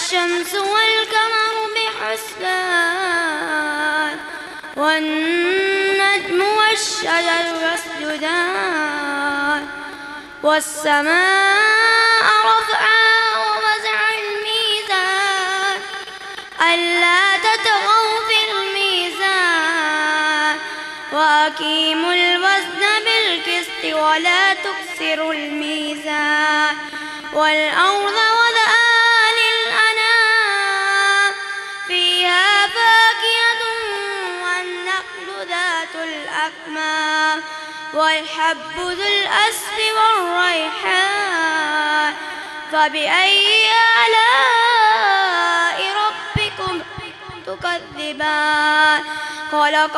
الشمس والقمر بحسبان والنجم والشجر يسجدان والسماء رفعها ووضع الميزان ألا تطغوا في الميزان وأقيموا الوزن بالقسط ولا تخسروا الميزان والأرض وضعها للأنام فيها فاكهة والنخل ذات الأكمام والحب ذو الأسف والريحان فبأي آلاء ربكم تكذبان خلق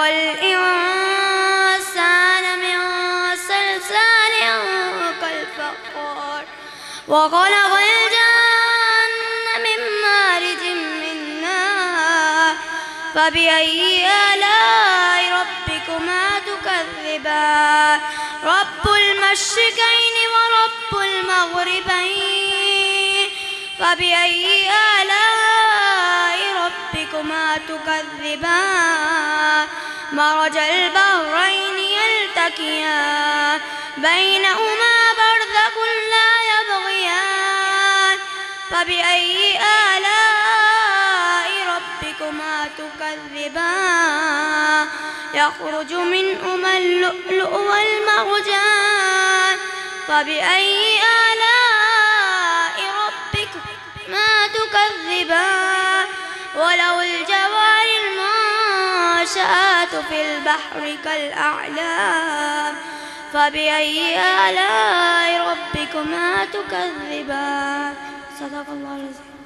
الإنسان من صلصال كالفخار وخلق الجن من مارج من نار فبأي آلاء ربكما تكذبان رب المشرقين ورب المغربين فبأي آلاء ربكما تكذبان مرج البحرين يلتقيان بينهما برزخ لا يبغيان فبأي آلاء ربكما تكذبان يخرج منهما اللؤلؤ والمرجان فبأي آلاء ربكما تكذبان وله الجوار المنشآت في البحر كالأعلام فبأي آلاء ربكما تكذبان صدق الله العظيم.